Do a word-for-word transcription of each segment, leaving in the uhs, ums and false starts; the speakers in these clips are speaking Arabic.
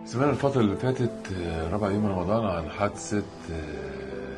سمعنا الفترة اللي فاتت آه، ربع يوم رمضان عن حادثة آه،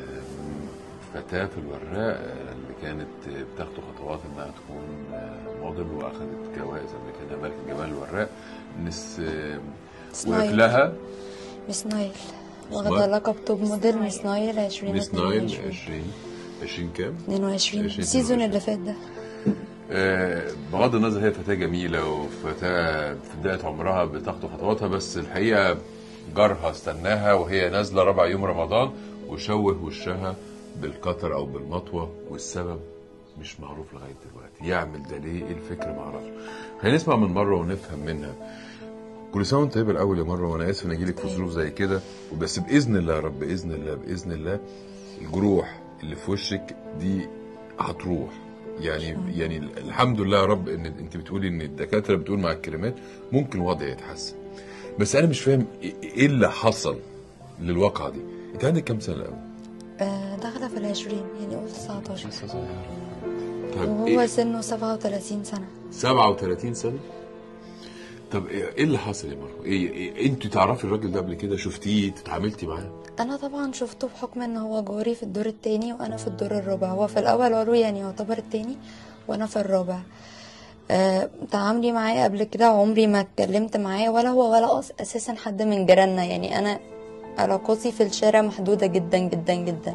فتاة في الوراق آه، اللي كانت آه، بتاخد خطوات انها تكون آه، موديل، واخدت جوائز قبل كده، ملكة جمال الوراق. مس آه، وقف سنايل لها مس نايل واخدة اسمها لقب توب موديل مس نايل عشرين مس اتنين نايل وعشرين عشرين عشرين كام؟ اتنين وعشرين عشرين السيزون اللي اتنين وعشرين. فات ده. آه، بغض النظر هي فتاة جميلة وفتاة في بداية عمرها بتاخد خطواتها، بس الحقيقة جارها استناها وهي نازلة ربع يوم رمضان وشوه وشها بالقطر أو بالمطوة، والسبب مش معروف لغاية دلوقتي. يعمل ده ليه؟ ايه الفكرة؟ معرفش. خلينا نسمع من مرة ونفهم منها. كل سنة وانت طيبة الأول يا مرة، وأنا آسف إن أجيلك في ظروف زي كده، وبس بإذن الله يا رب، بإذن الله بإذن الله الجروح اللي في وشك دي هتروح. يعني يعني الحمد لله يا رب ان انت بتقولي ان الدكاتره بتقول مع الكلمات ممكن الوضع يتحسن، بس انا مش فاهم ايه اللي حصل للواقعه دي. انت عندك كام سنه الاول؟ آه، داخلة في العشرين، يعني قول تسعتاشر. لسه صغير. طيب وهو ايه؟ سنه سبعة وتلاتين سنة. سبعة وتلاتين سنه. طب ايه اللي حصل يا مروه؟ ايه, إيه انت تعرفي الراجل ده قبل كده؟ شفتيه؟ اتعاملتي معاه؟ انا طبعا شفته بحكم ان هو جاري في الدور التاني وانا في الدور الرابع. هو في الاول قالوا يعني يعتبر التاني وانا في الرابع. أه تعاملي معاه قبل كده عمري ما اتكلمت معاه، ولا هو ولا أس اساسا حد من جيراننا. يعني انا علاقاتي في الشارع محدودة جدا جدا جدا.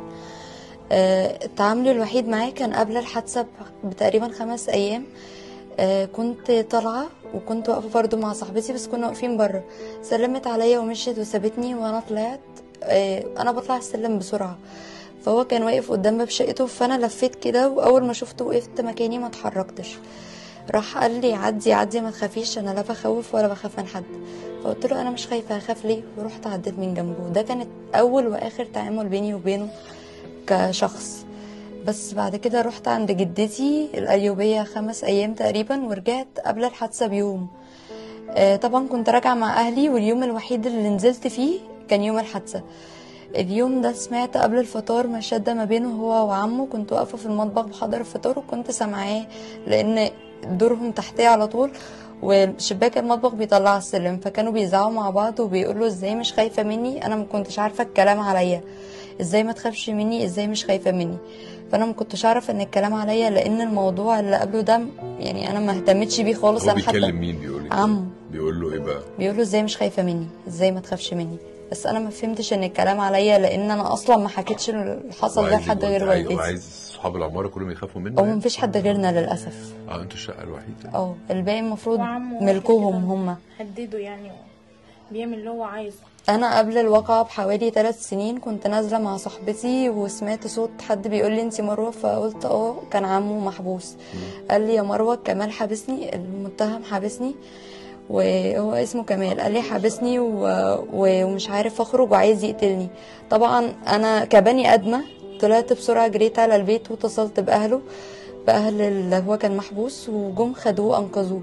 أه التعامل الوحيد معاه كان قبل الحادثة بتقريبا خمس ايام. أه كنت طالعة وكنت واقفة برضو مع صاحبتي، بس كنا واقفين بره. سلمت عليا ومشيت وسابتني وانا طلعت. أه انا بطلع السلم بسرعة، فهو كان واقف قدام باب شقته، فانا لفيت كده واول ما شفته وقفت مكاني ما اتحركتش. راح قال لي عدي عدي ما تخافيش، انا لا بخوف ولا بخاف من حد. فقلت له انا مش خايفه، هخاف ليه؟ ورحت عديت من جنبه. ده كانت اول واخر تعامل بيني وبينه كشخص. بس بعد كده رحت عند جدتي القليوبيه خمس ايام تقريبا، ورجعت قبل الحادثه بيوم. آه طبعا كنت راجعه مع اهلي، واليوم الوحيد اللي نزلت فيه كان يوم الحادثه. اليوم ده سمعت قبل الفطار مشادة ما بينه هو وعمه. كنت واقفه في المطبخ بحضر الفطار وكنت سامعاه، لان دورهم تحتيه على طول وشباك المطبخ بيطلع على السلم، فكانوا بيزعقوا مع بعض وبيقولوا ازاي مش خايفه مني. انا ما كنتش عارفه الكلام عليا، ازاي ما تخافش مني، ازاي مش خايفه مني. فانا ما كنتش اعرف ان الكلام عليا، لان الموضوع اللي قبله ده يعني انا ما اهتمتش بيه خالص. هو انا حتى بيكلم مين؟ بيقول ايه؟ عمه بيقول له ايه بقى؟ بيقول له ازاي مش خايفه مني، ازاي ما تخافش مني. بس انا ما فهمتش ان الكلام عليا، لان انا اصلا ما حكيتش اللي حصل ده وعايز لحد يبقى- غير عايز- والدتي. وعايز صحاب العماره كلهم يخافوا منه او يعني؟ مفيش حد غيرنا للاسف. اه انتوا الشقه الوحيده؟ اه الباقي المفروض وعمه واحد ملكهم كده هما. هدده يعني، بيعمل اللي هو عايزه. انا قبل الواقعه بحوالي ثلاث سنين كنت نازله مع صاحبتي وسمعت صوت حد بيقول لي انتي مروه، فقلت اه كان عمو محبوس. قال لي يا مروه كمال حابسني، المتهم حابسني، وهو اسمه كمال. قال لي حابسني و... و- ومش عارف اخرج وعايز يقتلني. طبعا انا كبني ادمه طلعت بسرعه، جريت على البيت واتصلت باهله، باهل اللي هو كان محبوس، وجم خدوه انقذوه.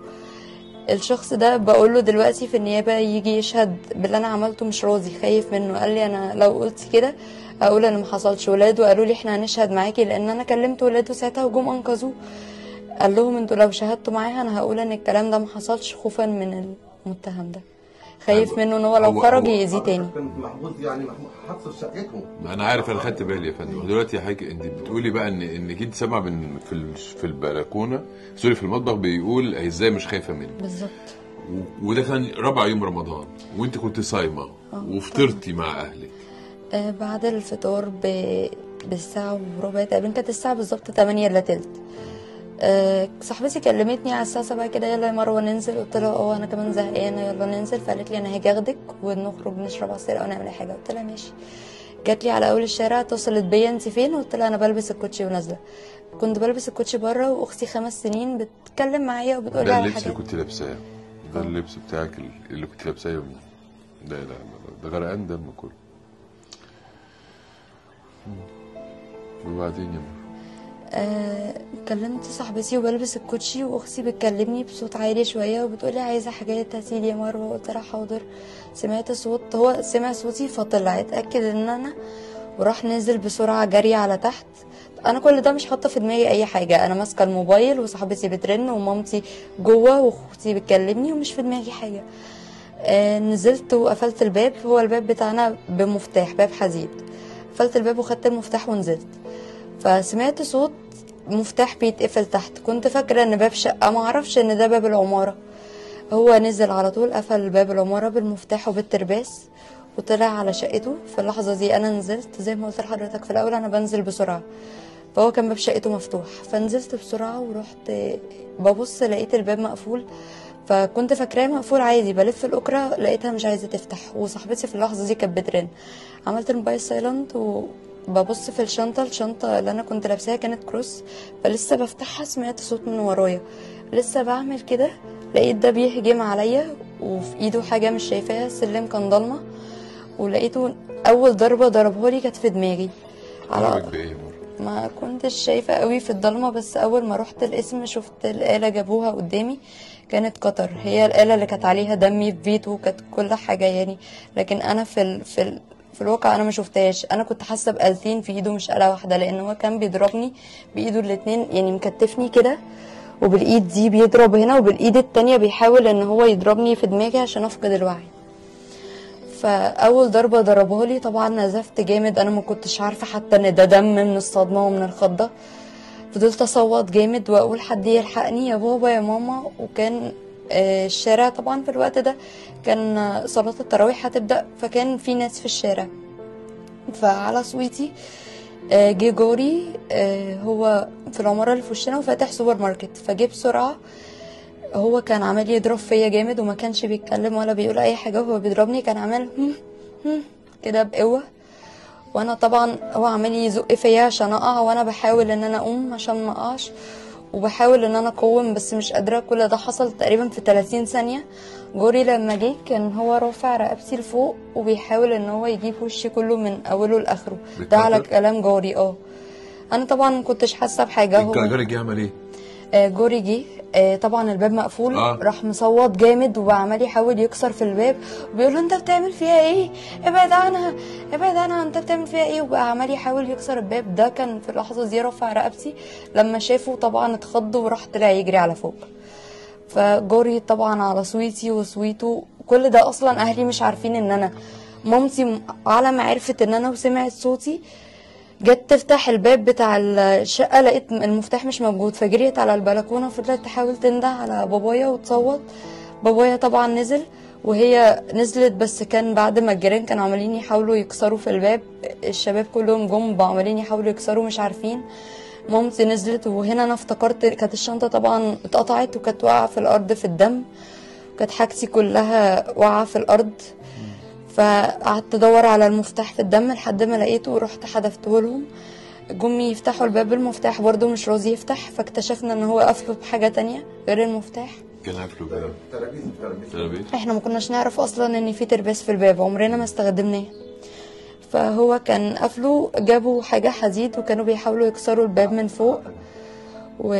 الشخص ده بقول له دلوقتي في النيابه يجي يشهد باللي انا عملته، مش راضي، خايف منه. قال لي انا لو قلت كده اقول انا ما حصلش. ولاده قالوا لي احنا هنشهد معاكي، لان انا كلمت ولاده ساعتها وجم انقذوه. قال لهم انتوا لو شهدتوا معاها انا هقول ان الكلام ده ما حصلش، خوفا من المتهم ده، خايف منه ان هو لو هو- خرج هو- يأذيه تاني. كان محبوس يعني حبسه في شقتهم. انا عارف، انا خدت بالي يا فندم. دلوقتي يا حاجه انت بتقولي بقى ان انك انت سامعه من في ال- في البلكونه، سوري في المطبخ، بيقول ازاي مش خايفه مني. بالظبط. و- وده كان ربع يوم رمضان وانت كنت صايمه وفطرتي مع اهلك. آه بعد الفطار ب... بالساعة وربع تقريبا، كانت الساعة بالظبط تمانية الا تلت. آه صاحبتي كلمتني على الساعة سبعة كده، يلا يا مروة ننزل. قلت لها اه انا كمان زهقانة يلا ننزل. فقالت لي انا هاجي اخدك ونخرج نشرب عصير او نعمل اي حاجة. قلت لها ماشي. جات لي على اول الشارع، اتصلت بيا انت فين؟ قلت لها انا بلبس الكوتشي ونازله. كنت بلبس الكوتشي بره، واختي خمس سنين بتتكلم معايا وبتقول لي ده على اللبس اللي حاجات. كنت لابساه؟ ده اللبس بتاعك اللي كنت لابساه يومين؟ لا لا لا ده غرقان دم كله. وبعدين يا مروة؟ آه كلمت صاحبتي وبلبس الكوتشي، واختي بتكلمني بصوت عالي شويه وبتقولي عايزه حاجات هاتيلي يا مروه. قلت لها حاضر. سمعت صوت، هو سمع صوتي فطلع اتاكد ان انا، وراح نزل بسرعه جري على تحت. انا كل ده مش حاطه في دماغي اي حاجه، انا ماسكه الموبايل وصاحبتي بترن ومامتي جوه واختي بتكلمني ومش في دماغي حاجه. آه نزلت وقفلت الباب. هو الباب بتاعنا بمفتاح، باب حديد. قفلت الباب وخدت المفتاح ونزلت، فسمعت صوت مفتاح بيتقفل تحت. كنت فاكره ان باب شقه، ما اعرفش ان ده باب العماره. هو نزل على طول قفل باب العماره بالمفتاح وبالترباس وطلع على شقته. في اللحظه دي انا نزلت، زي ما قلت لحضرتك في الاول انا بنزل بسرعه، فهو كان باب شقته مفتوح، فنزلت بسرعه ورحت ببص لقيت الباب مقفول. فكنت فاكراه مقفول عادي، بلف الاكره لقيتها مش عايزه تفتح، وصاحبتي في اللحظه دي كانت بترن. عملت الموبايل سايلنت وببص في الشنطه الشنطه اللي انا كنت لابساها كانت كروس، فلسه بفتحها سمعت صوت من ورايا. لسه بعمل كده لقيت ده بيهجم عليا وفي ايده حاجه مش شايفاها، السلم كان ضلمه، ولقيته اول ضربه ضربها لي كانت في دماغي. ضربك بايه؟ ما كنتش شايفه قوي في الضلمه، بس اول ما رحت القسم شفت الاله جابوها قدامي، كانت قطر. هي الاله اللي كانت عليها دمي في بيته وكانت كل حاجه يعني، لكن انا في ال... في ال... في الواقع انا ما شفتهاش. انا كنت حاسه بآلتين في ايده مش آلة واحده، لان هو كان بيضربني بايده الاتنين، يعني مكتفني كده وبالايد دي بيضرب هنا وبالايد التانية بيحاول ان هو يضربني في دماغي عشان افقد الوعي. فاول ضربه ضربها لي طبعا نزفت جامد، انا ما كنتش عارفه حتى ان ده دم من الصدمه ومن الخضه. فضلت اصوت جامد واقول حد يلحقني يا بابا يا ماما. وكان آه الشارع طبعا في الوقت ده كان آه صلاه التراويح هتبدا، فكان في ناس في الشارع. فعلى صويتي آه جه جاري، آه هو في العماره اللي في وشنا وفاتح سوبر ماركت، فجه بسرعه. هو كان عمال يضرب فيا جامد وما كانش بيتكلم ولا بيقول اي حاجه، وهو بيضربني كان عمال هم هم كده بقوه. وانا طبعا هو عمال يزق فيا عشان اقع، وانا بحاول ان انا اقوم عشان ما اقعش، وبحاول ان انا اقوم بس مش قادره. كل ده حصل تقريبا في ثلاثين ثانيه. جوري لما جه كان هو رافع رقبتي لفوق وبيحاول ان هو يجيب وشي كله من اوله لاخره. ده على كلام جوري. اه انا طبعا ما كنتش حاسه بحاجه. هو جوري جه عمل ايه؟ آه جوري جه، آه طبعا الباب مقفول. آه. راح مصوت جامد وعمال يحاول يكسر في الباب وبيقول له انت بتعمل فيها ايه؟ ابعد عنها ابعد عنها، انت بتعمل فيها ايه؟ وبقى عمال يحاول يكسر الباب. ده كان في اللحظه دي رفع رقبتي، لما شافه طبعا اتخض وراح طلع يجري على فوق. فجوري طبعا على صويتي وصويته. كل ده اصلا اهلي مش عارفين ان انا. مامتي على ما عرفت ان انا وسمعت صوتي جت تفتح الباب بتاع الشقه لقيت المفتاح مش موجود، فجريت على البلكونه وفضلت تحاول تنده على بابايا وتصوت. بابايا طبعا نزل وهي نزلت، بس كان بعد ما الجيران كانوا عمالين يحاولوا يكسروا في الباب، الشباب كلهم جم عمالين يحاولوا يكسروا مش عارفين. مامتي نزلت وهنا انا افتكرت كانت الشنطه طبعا اتقطعت وكانت واقعه في الارض في الدم، كانت حاجتي كلها واقعه في الارض. فقعدت ادور على المفتاح في الدم لحد ما لقيته ورحت حدفته لهم. جم يفتحوا الباب المفتاح برضو مش راضي يفتح، فاكتشفنا ان هو قافله بحاجه تانية غير المفتاح. كان قافله كده ترابيز ترابيز. احنا ما كناش نعرف اصلا ان في ترباس في الباب، عمرنا ما استخدمناه. فهو كان قافله، جابوا حاجه حديد وكانوا بيحاولوا يكسروا الباب من فوق. و...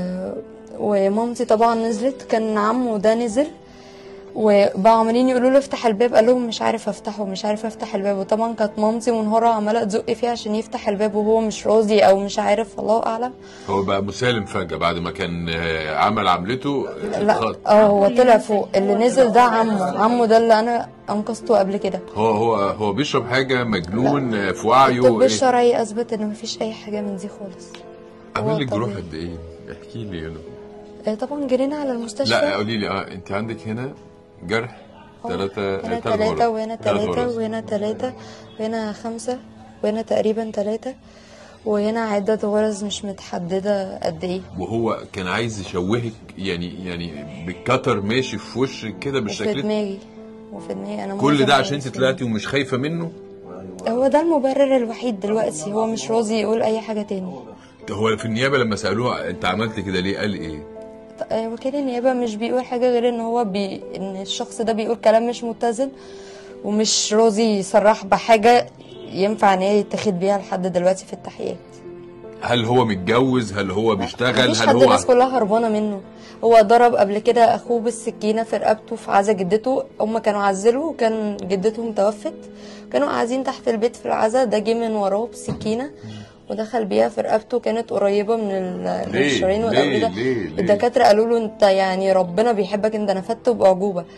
ومامتي طبعا نزلت، كان عمو ده نزل وبقوا عمالين يقولوا له افتح الباب، قال لهم مش عارف افتحه مش عارف افتح الباب. وطبعا كانت مامتي منهاره عماله تزق فيه عشان يفتح الباب وهو مش راضي او مش عارف، الله اعلم. هو بقى مسالم فجاه بعد ما كان عمل عملته. لا اه هو طلع فوق. اللي نزل ده عمو عمو ده اللي انا انقذته قبل كده. هو هو هو بيشرب حاجه، مجنون في وعيه. الطب الشرعي اثبت ان مفيش اي حاجه من دي خالص. عامل لك جروح قد ايه؟ احكي لي. انا طبعا جرينا على المستشفى. لا قولي لي. اه انت عندك هنا جرح ثلاثة هنا ثلاثة وهنا ثلاثة وهنا ثلاثة وهنا خمسة وهنا تقريبا ثلاثة وهنا عدة غرز مش متحددة قد ايه. وهو كان عايز يشوهك يعني يعني بالكتر ماشي في وشك كده بالشكل. وفي دماغي وفي دماغي انا. كل ده عشان انت طلعتي ومش خايفة منه؟ هو ده المبرر الوحيد دلوقتي، هو مش راضي يقول اي حاجة تاني. هو في النيابة لما سألوه انت عملت كده ليه قال ايه؟ وكيل النيابة مش بيقول حاجة غير ان هو بي... ان الشخص ده بيقول كلام مش متزن ومش راضي يصرح بحاجة ينفع ان هي يتاخد بيها لحد دلوقتي في التحقيقات. هل هو متجوز؟ هل هو بيشتغل؟ مفيش هل حد، هو الناس كلها هربانة منه. هو ضرب قبل كده اخوه بالسكينة في رقبته في عزا جدته، هم كانوا عزلوا وكان جدتهم توفت، كانوا قاعدين تحت البيت في العزا، ده جه من وراه بسكينة ودخل بيها في رقبته، كانت قريبه من الشرايين والاورده. الدكاتره قالوا له انت يعني ربنا بيحبك انت نفدت باعجوبه.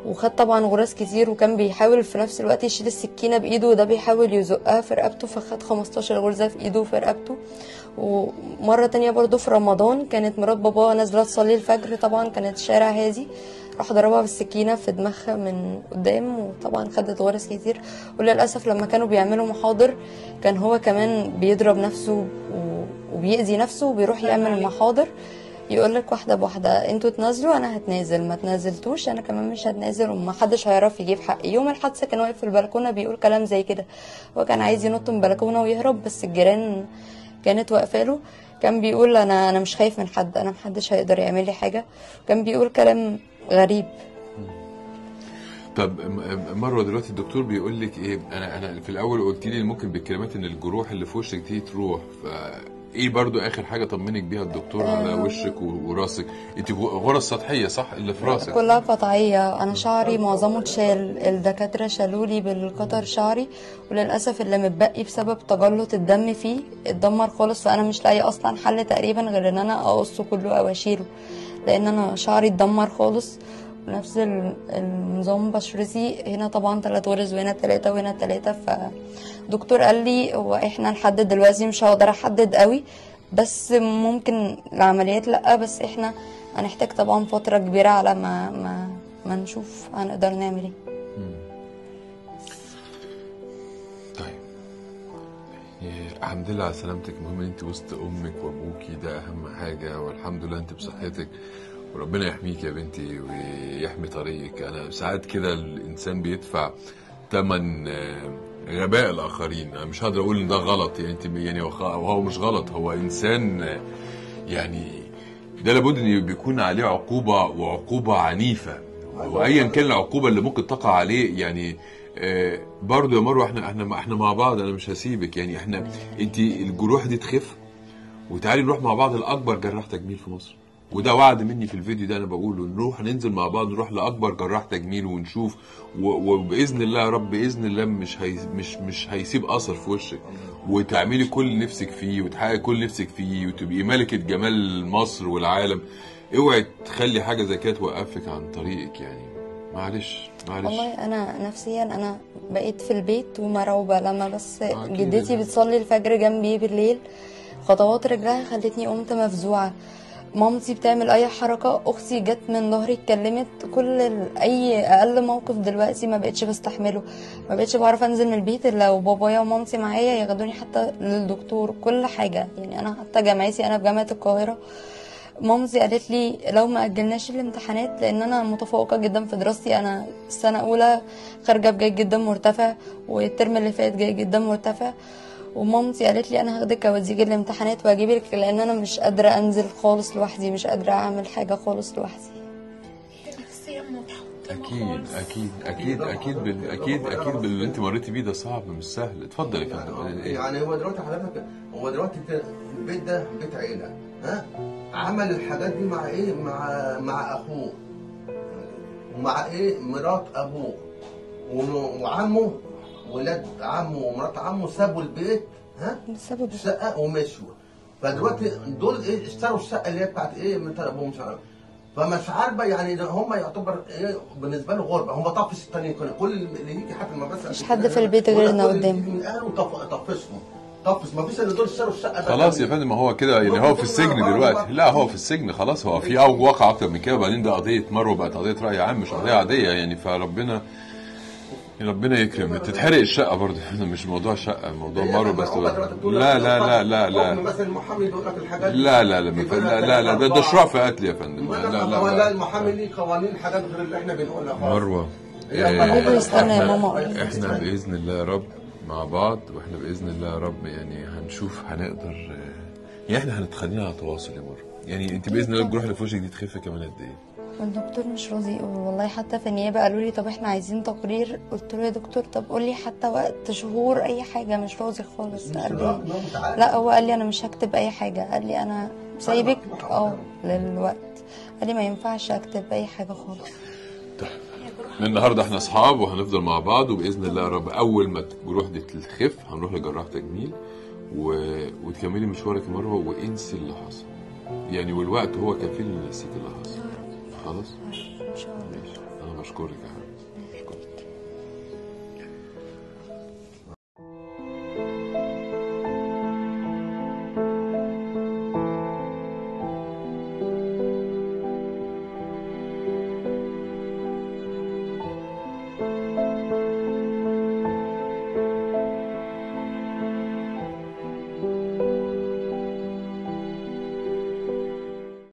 وخد طبعا غراز كتير، وكان بيحاول في نفس الوقت يشيل السكينه بايده وده بيحاول يزقها في رقبته، فخد خمستاشر غرزه في ايده وفي رقبته. ومره تانية برضو في رمضان كانت مرات بابا نازله تصلي الفجر، طبعا كانت شارع هادي، راح ضربها بالسكينه في دماغها من قدام، وطبعا خدت غرز كتير. وللاسف لما كانوا بيعملوا محاضر كان هو كمان بيضرب نفسه وبيأذي نفسه وبيروح يعمل محاضر، يقول لك واحده بواحده انتوا تنازلوا انا هتنازل، ما تنازلتوش انا كمان مش هتنازل، وما حدش هيعرف يجيب حقي. يوم الحادثه كان واقف في البلكونه بيقول كلام زي كده، هو كان عايز ينط من البلكونه ويهرب بس الجيران كانت واقفه له. كان بيقول انا انا مش خايف من حد، انا محدش هيقدر يعمل لي حاجه. كان بيقول كلام غريب. طب مروه دلوقتي الدكتور بيقول لك ايه؟ انا انا في الاول قلت لي ممكن بالكلمات ان الجروح اللي في وشك دي تروح، ف ايه برضو اخر حاجه طمنك بيها الدكتور على وشك وراسك؟ انت غرز سطحيه صح اللي في راسك؟ كلها قطعيه. انا شعري معظمه اتشال، الدكاتره شالوا لي بالقطر شعري، وللاسف اللي متبقي بسبب تجلط الدم فيه اتدمر خالص، فانا مش لاقيه اصلا حل تقريبا غير ان انا اقصه كله او اشيله، لان انا شعري اتدمر خالص. نفس النظام بشرتي، هنا طبعا ثلاث غرز وهنا ثلاثه وهنا ثلاثه. فدكتور قال لي هو احنا لحد دلوقتي مش هقدر احدد قوي، بس ممكن العمليات لا، بس احنا هنحتاج طبعا فتره كبيره على ما ما ما نشوف هنقدر نعمل ايه. طيب الحمد لله على سلامتك، المهم ان انت وسط امك وابوكي، ده اهم حاجه، والحمد لله انت بصحتك، وربنا يحميك يا بنتي ويحمي طريقك. انا ساعات كده الانسان بيدفع ثمن غباء الاخرين، انا مش هقدر اقول ان ده غلط يعني، انت يعني وهو مش غلط، هو انسان يعني ده لابد ان بيكون عليه عقوبه، وعقوبه عنيفه، وايا كان العقوبه اللي ممكن تقع عليه. يعني برضه يا مروه احنا احنا احنا مع بعض، انا مش هسيبك يعني، احنا انت الجروح دي تخف وتعالي نروح مع بعض لاكبر جراح تجميل في مصر، وده وعد مني في الفيديو ده انا بقوله، نروح ننزل مع بعض نروح لاكبر جراح تجميل ونشوف، وباذن الله يا رب باذن الله مش هي مش مش هيسيب اثر في وشك، وتعملي كل نفسك فيه وتحققي كل نفسك فيه وتبقي ملكه جمال مصر والعالم. اوعي تخلي حاجه زي كده توقفك عن طريقك يعني، معلش معلش. والله انا نفسيا انا بقيت في البيت ومرعوبه، لما بس جدتي بتصلي الفجر جنبي بالليل خطوات رجلها خلتني قمت مفزوعه. مامتي بتعمل اي حركه، اختي جت من ظهري اتكلمت، كل اي اقل موقف دلوقتي ما بقتش بستحمله، ما بقتش بعرف انزل من البيت الا وبابايا ومامتي معايا ياخدوني حتى للدكتور كل حاجه. يعني انا حتى جامعتي انا في جامعه القاهره، مامتي قالت لي لو ما اجلناش الامتحانات، لان انا متفوقه جدا في دراستي، انا السنه اولى خارجه بجيد جدا مرتفع، والترم اللي فات جيد جدا مرتفع، ومامتي قالت لي انا هاخدك اوديك الامتحانات واجيبك، لان انا مش قادره انزل خالص لوحدي، مش قادره اعمل حاجه خالص لوحدي. اكيد اكيد اكيد اكيد بال... اكيد اكيد باللي انت مريتي بيه ده صعب مش سهل. اتفضل يا فندم. يعني هو دلوقتي حضرتك هو دلوقتي البيت ده بيت عيله، ها عمل الحاجات دي مع ايه؟ مع مع اخوه ومع ايه؟ مرات ابوه وعمه، ولاد عمه ومرات عمه سابوا البيت، ها بسبب الشقه ومشوا. فدلوقتي دول ايه؟ اشتروا الشقه اللي هي بتاعت ايه؟ من ابوهم، مش عارف. فمش عارفه يعني هم يعتبر ايه بالنسبه له غربه، هم طفش التانيين، كل اللي يجي حتى المدرسه مش حد في البيت غيرنا قدامه من اهله طفشهم طفش، ما فيش الا دول اشتروا الشقه. خلاص يا فندم، هو كده يعني هو في السجن دلوقتي. لا هو في السجن خلاص، هو في او واقع اكتر من كده، وبعدين ده قضيه مروه بقت قضيه راي عام مش قضيه عاديه يعني، فربنا ربنا يكرم. تتحرق الشقه برضه مش موضوع شقه، موضوع مروه بس. لا لا لا لا لا مثلا المحامي بيقول لك الحاجات لا لا لا لا لا ده ده شرع في قتل يا فندم. لا لا لا المحامي ليه قوانين حاجات غير اللي احنا بنقولها. مروه بابا استنى يا ماما، احنا باذن الله يا رب مع بعض، واحنا باذن الله يا رب يعني هنشوف هنقدر يعني، احنا هنتخلينا على تواصل يا مروه يعني. انت باذن الله الجروح اللي في وشك دي تخف كمان قد ايه؟ الدكتور مش راضي يقول والله، حتى في النيابه قالوا لي طب احنا عايزين تقرير، قلت له يا دكتور طب قول لي حتى وقت شهور اي حاجه، مش راضي خالص. قال لي لا، هو قال لي انا مش هكتب اي حاجه، قال لي انا سايبك اه للوقت، قال لي ما ينفعش اكتب اي حاجه خالص. طيب من النهارده احنا اصحاب وهنفضل مع بعض، وباذن الله يا رب اول ما الجروح دي تخف هنروح لجراح تجميل و... وتكملي مشوارك يا مروه، وانسي اللي حصل يعني، والوقت هو كفيل ان ينسيك اللي حصل. خلاص ان شاء الله. انا بشكرك يا حبيبتي.